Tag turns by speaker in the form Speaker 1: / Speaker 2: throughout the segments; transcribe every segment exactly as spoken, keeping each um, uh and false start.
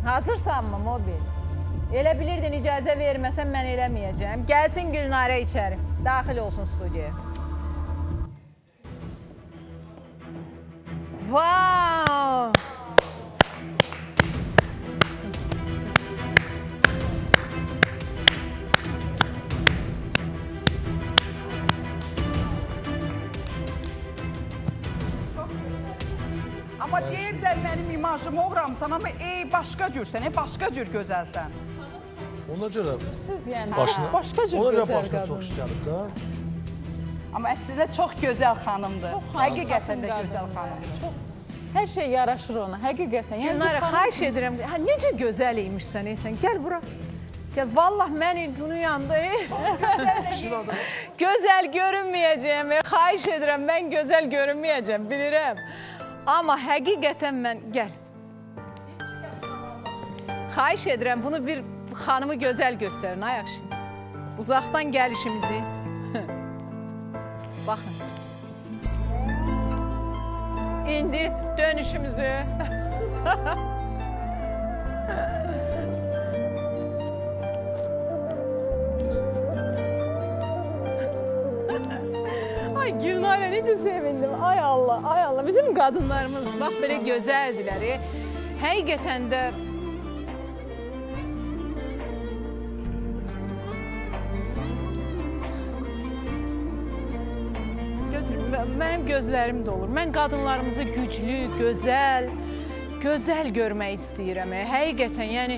Speaker 1: Hazırsanmı mobil? Elə bilirdin, icazə verməsən mən eləməyəcəm. Gəlsin Gülnarə içəri. Daxil olsun studiyaya. Vau!
Speaker 2: Amma deyirlər mənim imajım oğramsan, amma ey başqa cürsən, ey başqa cür gözəlsən.
Speaker 3: Ona görə
Speaker 4: Siz yəni
Speaker 3: başına,
Speaker 4: başqa cür
Speaker 3: ona görə
Speaker 4: gözəl
Speaker 3: başına çox
Speaker 4: qadın.
Speaker 3: iş gəlib də.
Speaker 2: Amma əslində çox gözəl xanımdır.
Speaker 4: Çox xanım,
Speaker 2: Həqiqətən də
Speaker 4: xatın
Speaker 2: gözəl
Speaker 4: qadındır.
Speaker 2: xanımdır.
Speaker 4: Çox- Hər şey yaraşır ona, həqiqətən. Yəni,
Speaker 1: Gülnarə,
Speaker 4: bu xanım-
Speaker 1: xahiş edirəm. Hə, necə gözəl imişsən, eysən. Gəl bura. Gəl, vallah mən bunun yanında gözəl görünməyəcəyəm. Xahiş edirəm, mən gözəl görünməyəcəm, bilirəm. Amma həqiqətən mən, gəl. Xahiş edirəm, bunu bir xanımı gözəl göstərin, ay yaxşı. Uzaqdan gəlişimizi. Baxın. İndi dönüşümüzü. Ay Gülnarə, necə sevindim. Ay Allah, ay Allah. Bizim qadınlarımız bax belə gözəldilər. Həqiqətən də mənim gözlərim dolur. Mən qadınlarımızı güclü, gözəl, gözəl görmək istəyirəm. Həqiqətən, yəni...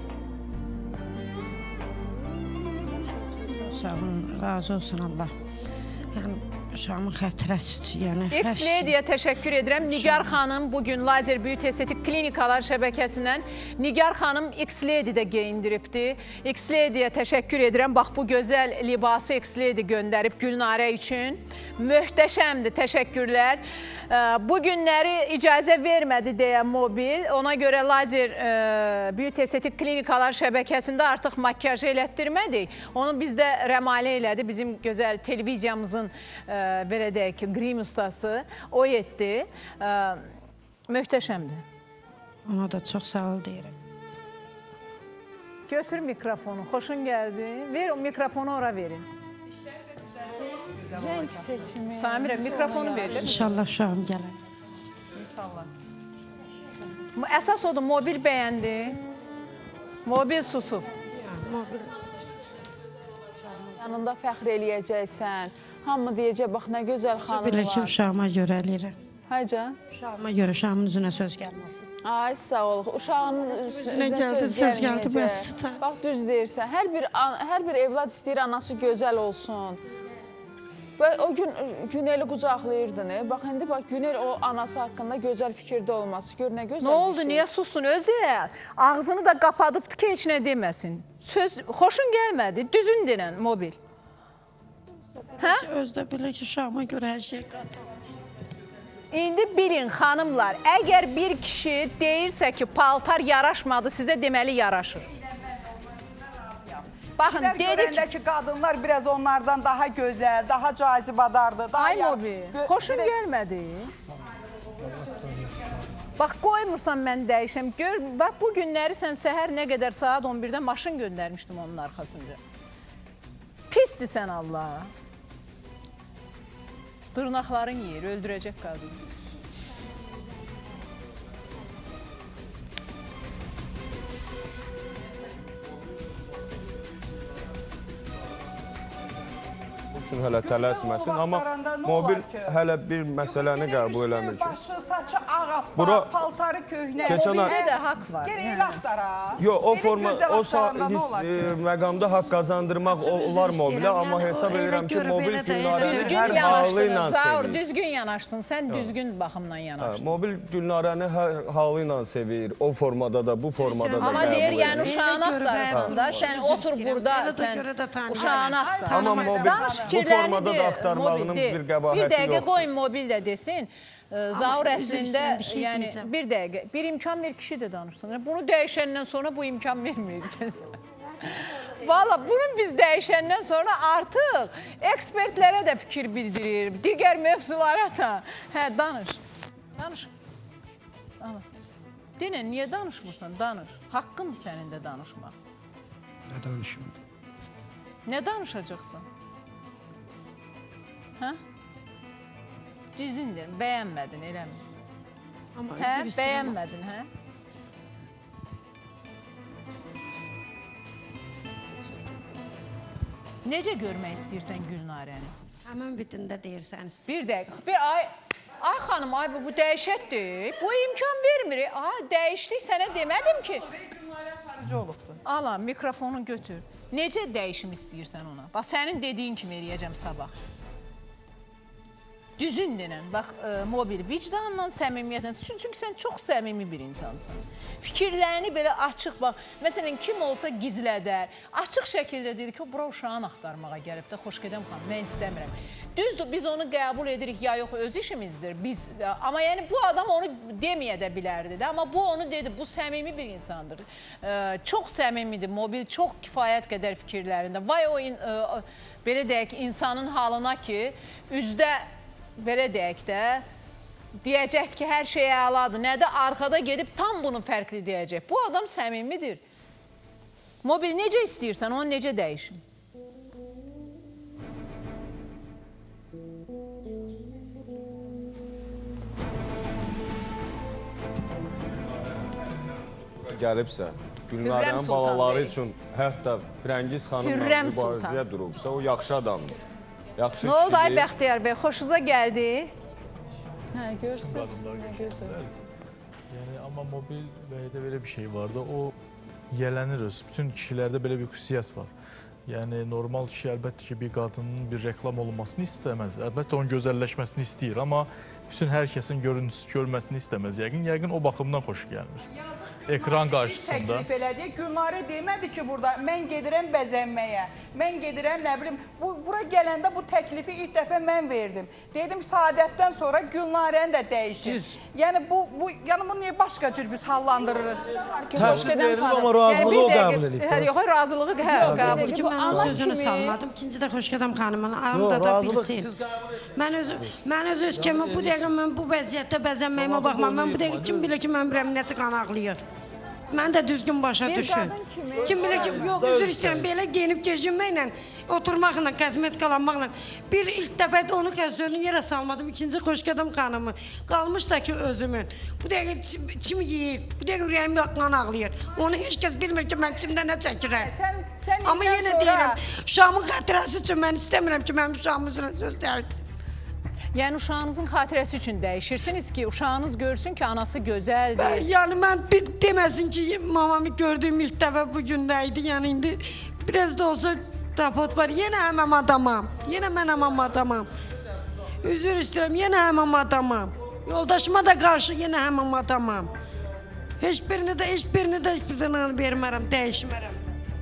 Speaker 5: Sağ olun, razı olsun Allah. Yəni, uşağımın xətrəsi, yəni...
Speaker 1: X-Lady'yə təşəkkür edirəm. Nigar xanım bugün Lazer Beauty Estetik Klinikalar şəbəkəsindən Nigar xanım X-Lady'də geyindiribdi. X-Lady'yə təşəkkür edirəm. Bax, bu gözəl libası X-Lady göndərib Gülnarə üçün. Möhtəşəmdir, təşəkkürlər. Bu günləri icazə vermədi deyə mobil. Ona görə Lazer Beauty Estetik Klinikalar şəbəkəsində artıq makyajı elətdirmədik. Onu bizdə rəmalə elədi. Bizim gözəl televiziyamızın belə deyək ki, grim ustası o etdi. Möhtəşəmdir.
Speaker 5: Ona da çox sağ ol deyirəm.
Speaker 1: Götür mikrofonu. Xoşun gəldi. Ver o mikrofonu ora verin.
Speaker 4: Renk seçimi.
Speaker 1: Samirə, mikrofonu verir.
Speaker 5: İnşallah uşağım gələr.
Speaker 2: İnşallah.
Speaker 1: Əsas odur, mobil bəyəndi. Mobil susub.
Speaker 5: Mobil.
Speaker 4: Yanında fəxr eləyəcəksən. Hamı deyəcək, bax, nə gözəl xanım
Speaker 5: Bilir ki,
Speaker 4: var.
Speaker 5: uşağıma görə eləyirəm.
Speaker 4: Həcə?
Speaker 5: Uşağıma görə uşağımın üzünə söz gəlməsin.
Speaker 4: Ay, sağ ol. Uşağın üzünə
Speaker 5: gəldi, söz gəldi, bəs tutar.
Speaker 4: Bax, düz deyirsən. Hər bir, hər bir evlad istəyir, anası gözəl olsun. Və o gün Güneli qucaqlayırdın. Bax, indi bax, Günel o anası haqqında gözəl fikirdə olması. Gör, nə gözəl
Speaker 1: Nə oldu, niyə sussun? Özü ağzını da qapadıbdı ki, heç nə deməsin. Söz, xoşun gəlmədi, düzün denən mobil. Hə?
Speaker 5: Özdə bilir ki, uşağıma görə hər şey qatar.
Speaker 1: İndi bilin, xanımlar, əgər bir kişi deyirsə ki, paltar yaraşmadı, sizə deməli yaraşır. Baxın,
Speaker 2: Sizlər
Speaker 1: dedik...
Speaker 2: görəndə ki, qadınlar biraz onlardan daha gözəl, daha cazibadardır.
Speaker 1: Ay mobil, xoşun gəlmədi. Bax, qoymursan mən dəyişəm. Gör, bax, bu günləri sən səhər nə qədər saat on birdə maşın göndərmişdim onun arxasında. Pisdir sən Allah. Dırnaqların yeri, öldürəcək qadın.
Speaker 6: üçün hələ tələsməsin, amma mobil hələ bir məsələni qəbul eləmir ki.
Speaker 2: Başı, saçı ağappaq, paltarı köhnə.
Speaker 1: Mobildə də haqq var.
Speaker 2: Gerək elə axtara.
Speaker 6: Yox, o forma, o məqamda haqq qazandırmaq olar mobilə, amma hesab edirəm ki, mobil Gülnarəni hər halı ilə
Speaker 1: Zaur,
Speaker 6: sevir.
Speaker 1: düzgün yanaşdın, sən düzgün baxımdan yanaşdın.
Speaker 6: Mobil Gülnarəni hər halı ilə sevir, o formada da, bu formada da
Speaker 1: Amma
Speaker 6: qəbul
Speaker 1: deyir, yəni
Speaker 6: edir.
Speaker 1: uşağını axtarırsan da, sən otur burada, sən uşağını axtar.
Speaker 6: Amma mobil bu formada da axtarmağının bir qəbabəti yoxdur.
Speaker 1: Bir dəqiqə qoyun mobil də desin. Zaur əslində, yəni bir dəqiqə, bir imkan ver, kişi də danışsın. Bunu dəyişəndən sonra bu imkan vermir. Valla bunu biz dəyişəndən sonra artıq ekspertlərə də fikir bildirir, digər mövzulara da. Hə, danış. Danış. Denən, niyə danışmırsan? Danış. Haqqındır sənin də danışmaq.
Speaker 5: Nə danışım?
Speaker 1: Nə danışacaqsın? Hə? Düzündür, bəyənmədin, eləmi? Hə, bəyənmədin, hə? Necə görmək istəyirsən Gülnarəni?
Speaker 5: Həmən bitində deyirsən istəyirsən.
Speaker 1: Bir dəqiq, bir ay, ay xanım, ay bu dəyişətdir, bu imkan vermir. Ay, dəyişdik, sənə demədim ki.
Speaker 2: Gülnarə xarici olubdur.
Speaker 1: Ala, mikrofonu götür. Necə dəyişim istəyirsən ona? Bax, sənin dediyin kimi eləyəcəm sabah. Düzün denən, bax, e, mobil vicdanla, səmimiyyətlə, çünki sən çox səmimi bir insansın. Fikirlərini belə açıq, bax, məsələn, kim olsa gizlədər, açıq şəkildə dedi ki, o bura uşağın axtarmağa gəlib də, xoş gedəm xanım, mən istəmirəm. Düzdür, biz onu qəbul edirik, ya yox, öz işimizdir, biz, amma yəni bu adam onu deməyə də bilərdi də, amma bu onu dedi, bu səmimi bir insandır. E, çox səmimidir, mobil, çox kifayət qədər fikirlərində. Vay o, in, e, belə deyək, insanın halına ki, üzdə belə deyək də, deyəcək ki, hər şey əladır. Nədə arxada gedib tam bunu fərqli deyəcək. Bu adam səmimidir. Mobil necə istəyirsən, onu necə dəyişin?
Speaker 6: Gəlibsə, Gülnarənin balaları üçün hətta Firəngiz xanımla mübarizəyə durubsa, o yaxşı adamdır.
Speaker 1: Nə oldu ay Bəxtiyar bəy, xoşunuza gəldi?
Speaker 4: Hə, görürsünüz.
Speaker 3: Yəni, amma mobil bəydə belə bir şey var da, o yələnir öz. Bütün kişilərdə belə bir xüsusiyyət var. Yəni, normal kişi əlbəttə ki, bir qadının bir reklam olunmasını istəməz. Əlbəttə, onun gözəlləşməsini istəyir, amma bütün hər kəsin görüntüsü görməsini istəməz. Yəqin, yəqin o baxımdan xoş gəlmir. Ekran qarşısında.
Speaker 2: Təklif elədi. Gülnarə demədi ki, burada mən gedirəm bəzənməyə, mən gedirəm, nə bilim, bu, bura gələndə bu təklifi ilk dəfə mən verdim. Dedim, Saadətdən sonra Gülnarəni də dəyişir. Yəni, bu, bu, yəni, bunu niyə başqa cür biz hallandırırıq?
Speaker 7: Təklif verdim, amma razılığı o qəbul edib.
Speaker 1: Hə, yox, razılığı hə, qəbul edib.
Speaker 5: Mən sözünü salmadım. İkinci də Xoşqədəm xanımın ağımda da bilsin. Mən öz öz kimi bu dəqiqə mən bu vəziyyətdə bəzənməyimə baxmam. Mən bu dəqiqə kim bilir ki, mən bir əmniyyəti qan ağlayır. Mən də düzgün başa düşün. Kim bilir ki, yox, üzr istəyirəm, belə geyinib keçinməklə, oturmaqla, kosmetikalanmaqla. Bir ilk dəfə də onu sözünü yerə salmadım, ikinci Xoşqədəm xanımı. Qalmış da ki, özümün. Bu dəqiqə çim yiyir, bu dəqiqə ürəyim yoxdan ağlayır. Onu heç kəs bilmir ki, mən çimdə nə çəkirəm. Amma yenə deyirəm, uşağımın xatirəsi üçün mən istəmirəm ki, mənim uşağımın üzrə söz dəyilsin.
Speaker 1: Yəni, uşağınızın xatirəsi üçün dəyişirsiniz ki, uşağınız görsün ki, anası gözəldir.
Speaker 5: Yəni, mən deməsin ki, mamamı gördüyüm ilk dəfə bugün də idi. Yəni, indi biraz da olsa raport var. Yenə həməm adamam. Yenə mən həməm adamam. Üzür istəyirəm, yenə həməm adamam. Yoldaşıma da qarşı yenə həməm adamam. Heç birini də, heç birini də, heç birini vermərəm, dəyişmərəm.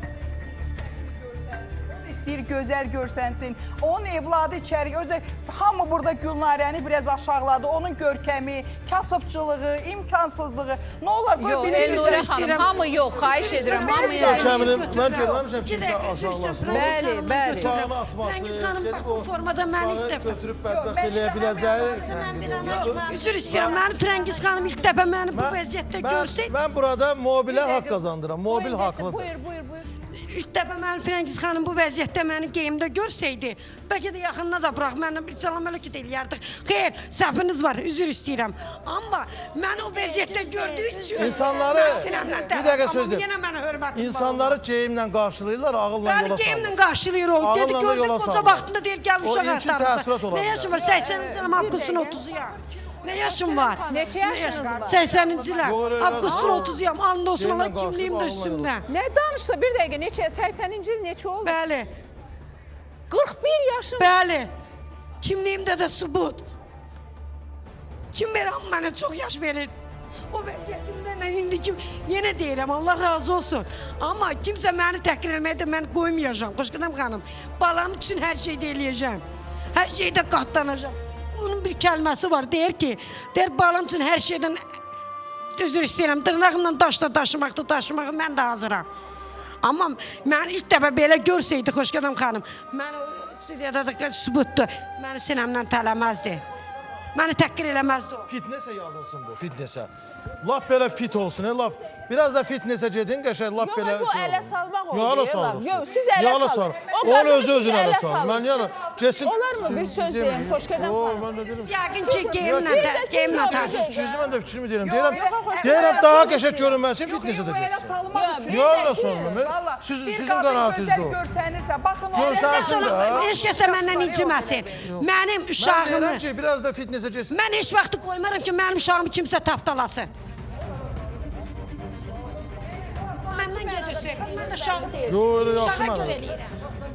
Speaker 2: İstəyir gözəl görsənsin. Onun evladı içəri, özü hamı burada Gülnarəni biraz aşağıladı. Onun görkəmi, kasıbçılığı, imkansızlığı. Nə olar?
Speaker 1: Yox, Elnurə xanım, hamı yox, xahiş edirəm.
Speaker 7: Mən görməmişəm kimsə aşağılasın.
Speaker 1: Bəli, bəli.
Speaker 7: Uşağını atması,
Speaker 5: gedib o formada məni ilk dəfə
Speaker 7: götürüb bədbəxt eləyə biləcəyi.
Speaker 5: Üzr istəyirəm, məni Firəngiz xanım ilk dəfə məni bu vəziyyətdə görsək.
Speaker 7: Mən burada mobilə haqq qazandıram. Mobil haqlıdır.
Speaker 1: Buyur, buyur, buyur.
Speaker 5: İlk dəfə mənim Firəngiz xanım bu vəziyyətdə məni geyimdə görsəydi, bəlkə də yaxınına da bıraq, mənə bir salam ələkət eləyərdik. Xeyr, səhviniz var, üzr istəyirəm. Amma mən o vəziyyətdə gördüyü üçün...
Speaker 7: İnsanları, bir dəqiqə söz deyim, insanları geyimlə qarşılayırlar, ağılla yola salır.
Speaker 5: Bəli, geyimlə qarşılayır o. Dedi, gördük, qoca vaxtında deyir, gəl uşaq axtarırsa. Nə yaşım var, səksəninci iləm, avqustun otuzuyam. Nə yaşım var?
Speaker 1: Neçə yaşınız var?
Speaker 5: səksəninci iləm, avqustun otuzuyam, and olsun, Allah kimliyim də üstümdə.
Speaker 1: Nə danışsa, bir dəqiqə, neçə, səksəninci il neçə oldu?
Speaker 5: Bəli.
Speaker 1: qırx bir yaşım.
Speaker 5: Bəli, kimliyimdə də sübut. Kim verəm mənə çox yaş verir. O vəziyyətimdən indi kim, yenə deyirəm, Allah razı olsun. Amma kimsə məni təhqir eləməyə də mən qoymayacağım, Xoşqədəm xanım. Balam üçün hər şeydə eləyəcəm, hər şeydə qatlanacağım. Bunun bir kəlməsi var, deyir ki, deyir, balam üçün hər şeydən üzr istəyirəm, dırnağımla daşla daşımaqda daşımağı mən də hazıram. Amma mən ilk dəfə belə görsəydi, Xoşqədəm xanım, mən o studiyada da sübutdu, məni sinəmdən tələməzdi. Məni təhqir eləməzdi o.
Speaker 7: Fitnesə yazılsın bu, fitnesə. lap belə fit olsun, lap. Biraz da fitness'e gedin, qəşəng lap belə şey olur.
Speaker 4: Yox, bu ələ salmaq olur.
Speaker 7: Yox, ələ salır.
Speaker 4: Yox, siz ələ salın.
Speaker 7: Onu özü-özünə ələ salır. Mən yana, cesin...
Speaker 4: Olar mı? Bir söz deyim, Xoşqədəm xanım.
Speaker 5: Yəqin ki, geyimlə tartışır.
Speaker 7: Mən də fikrimi deyirəm. Deyirəm, daha qəşəng görünməsin, fitness edəcəksin. Yox, ələ salır. Sizin qanaatınızda o.
Speaker 2: Görsənirsə, baxın o.
Speaker 7: Görsənsin də.
Speaker 5: Heç kəsə məndən inciməsin. Mənim uşağımı...
Speaker 7: Mən deyirəm ki, biraz da fitness'e geçsin.
Speaker 5: Mən heç vaxtı qoymaram ki, mənim uşağımı kimsə tapdalasın. Məndən gedir söhbət, mən də uşağı deyirəm.
Speaker 7: Yox, öyle yaxşı
Speaker 5: mənə. Uşağa
Speaker 7: mənə.
Speaker 5: görə eləyirəm.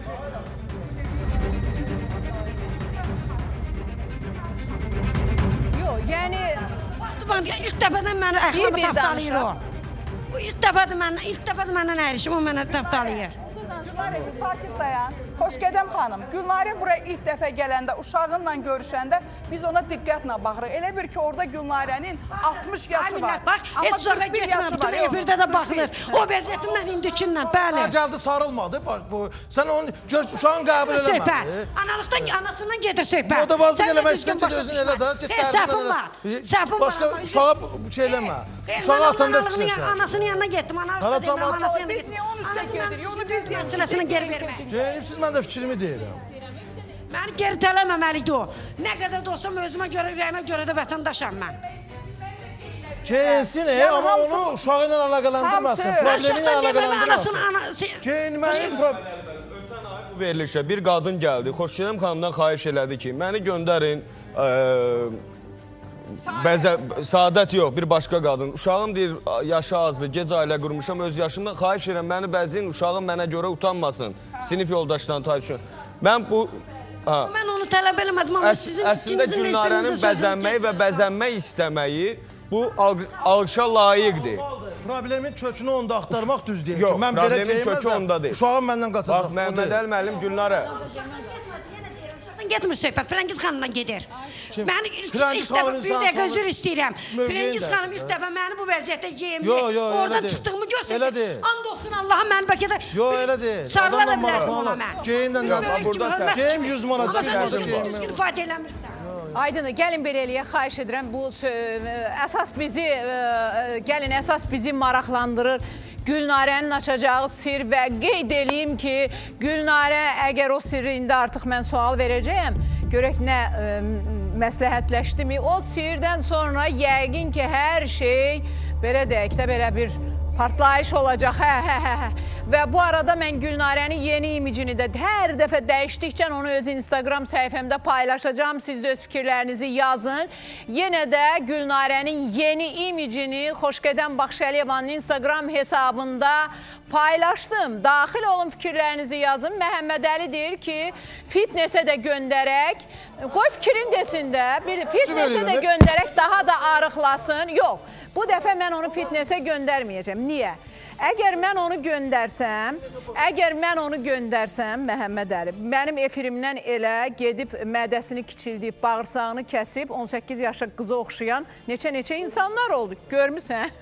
Speaker 1: Yox, yəni...
Speaker 5: Vaxtı ilk dəfədən mənə əxlamı tapdalayır o. İlk dəfədir məndən, ilk dəfədir məndən əyirişim, o mənə tapdalayır.
Speaker 2: Gülnarə, bir sakit dayan. Xoşqədəm xanım, Gülnarə buraya ilk dəfə gələndə, uşağınla görüşəndə biz ona diqqətlə baxırıq. Elə bir ki, orada Gülnarənin altmış yaşı var.
Speaker 5: Bax, heç zoğa getmə, bütün efirdə də baxılır. O vəziyyətimlə, indikinlə, bəli.
Speaker 7: Gəldi, sarılmadı. Sən onu uşağın qəbul eləmədi.
Speaker 5: Analıqdan, anasından gedir söhbət.
Speaker 7: O da vazlıq eləmək istəyir, özün elə də.
Speaker 5: Səhvim var, səhvim var.
Speaker 7: Başqa uşağa şey eləmə. Uşağı atanda fikirləsən.
Speaker 5: Anasının yanına getdim, analıqda deməm, anasının yanına getdim.
Speaker 2: Biz niyə onu üstə gedirik, onu biz deyək.
Speaker 5: Məsələsini geri vermək.
Speaker 7: Ceyimsiz mən də fikrimi deyirəm.
Speaker 5: Məni geri tələməməlidir o. Nə qədər də olsam özümə görə, ürəyimə görə də vətəndaşam mən.
Speaker 7: Ceyinsin, amma onu uşağı ilə əlaqələndirməsin. Problemi ilə əlaqələndirməsin. Ceyin, mənim problem...
Speaker 6: Ötən ay bu verilişə bir qadın gəldi. Xoşgədəm xanımdan xahiş elədi ki, məni göndərin... Bəzə, Saadət yox, bir başqa qadın. Uşağım deyir, yaşı azdır, gec ailə qurmuşam, öz yaşımdan xahiş edirəm, məni bəzəyin, uşağım mənə görə utanmasın, sinif yoldaşlarını tartışın. Mən bu...
Speaker 5: Mən onu tələb eləmədim, amma sizin
Speaker 6: Əslində Gülnarənin bəzənməyi və bəzənmək istəməyi bu alqışa layiqdir.
Speaker 7: Problemin kökünü onda axtarmaq düz deyil.
Speaker 6: Yox, problemin kökü onda deyil.
Speaker 7: Uşağım məndən qaçacaq.
Speaker 6: Bax, Məhəmməd Əli müəllim, Gülnarə.
Speaker 5: Getmir söhbət, Firəngiz xanımla gedir. Mən ilk dəfə bir dəqiqə özür istəyirəm. Firəngiz xanım ilk dəfə məni bu vəziyyətdə geyimli, oradan çıxdığımı görsəydi, and olsun Allah'a mən bəlkə də sarıla da bilərdim ona mən.
Speaker 7: Geyimdən də, geyim yüz manat.
Speaker 5: Amma sən özün düzgün ifadə eləmirsən.
Speaker 1: Aydın, gəlin belə eləyə, xahiş edirəm. Bu əsas bizi, gəlin əsas bizi maraqlandırır. Gülnarənin açacağı sir və qeyd eləyim ki, Gülnarə, əgər o sirri indi artıq mən sual verəcəyəm, görək nə məsləhətləşdi mi? O sirdən sonra yəqin ki, hər şey, belə deyək də, belə bir partlayış olacaq, hə, hə, hə, hə. Və bu arada mən Gülnarənin yeni imicini də hər dəfə dəyişdikcə onu öz Instagram səhifəmdə paylaşacağım. Siz də öz fikirlərinizi yazın. Yenə də Gülnarənin yeni imicini Xoşqədəm Baxşəliyevanın Instagram hesabında paylaşdım. Daxil olun, fikirlərinizi yazın. Məhəmməd Əli deyir ki, fitnessə də göndərək, qoy fikrin desin də, bir fitnessə də göndərək, daha da arıqlasın. Yox, bu dəfə mən onu fitnessə göndərməyəcəm. Niyə? Əgər mən onu göndərsəm, əgər mən onu göndərsəm, Məhəmməd Əli, mənim efirimdən elə gedib mədəsini kiçildiyib, bağırsağını kəsib, on səkkiz yaşa qıza oxşayan neçə-neçə insanlar oldu. Görmüsən?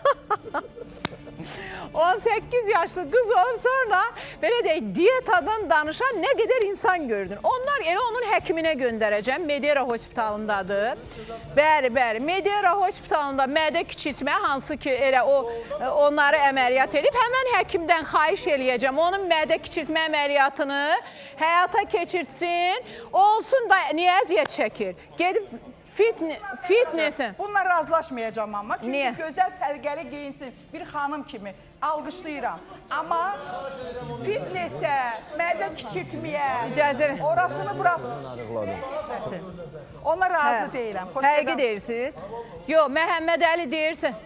Speaker 1: on səkkiz yaşlı qız olub sonra belə deyək, diyetadan danışan nə qədər insan gördün. Onlar elə onun həkiminə göndərəcəm. Medera hospitalındadır. Bəli, bəli. Medera hospitalında mədə kiçiltmə, hansı ki elə o onları əməliyyat edib, həmən həkimdən xahiş eləyəcəm. Onun mədə kiçiltmə əməliyyatını həyata keçirtsin. Olsun da niyə əziyyət çəkir? Gedib fitnessin.
Speaker 2: Bununla razılaşmayacağım amma. Çünki
Speaker 1: Niyə?
Speaker 2: gözəl, səlqəli geyinsin bir xanım kimi alqışlayıram. Amma fitnessə, mədə kiçiltməyə,
Speaker 1: İcazə ver.
Speaker 2: orasını burası. Ona razı deyiləm.
Speaker 1: Həqiqi deyirsiniz. Yox, Məhəmməd Əli deyirsin.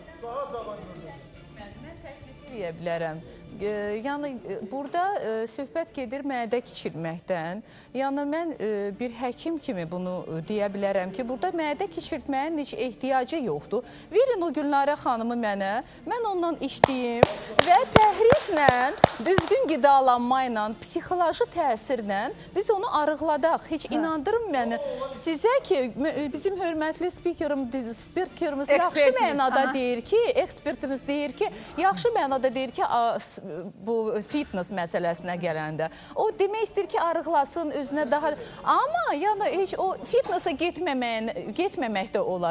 Speaker 8: Mən təklif edə bilərəm. Yəni, burada söhbət gedir mədə kiçilməkdən. Yəni, mən bir həkim kimi bunu deyə bilərəm ki, burada mədə kiçiltməyə heç ehtiyacı yoxdur. Verin o Gülnarə xanımı mənə, mən ondan işləyim və pəhrizlə, düzgün qidalanma ilə, psixoloji təsirlə biz onu arıqladaq. Heç inandırın məni sizə ki, bizim hörmətli spikerimiz, spikerimiz yaxşı mənada deyir ki, ekspertimiz deyir ki, yaxşı mənada deyir ki, bu fitness məsələsinə gələndə. O demək istəyir ki, arıqlasın, özünə daha... Amma yəni heç o fitnessa getməmək də olar.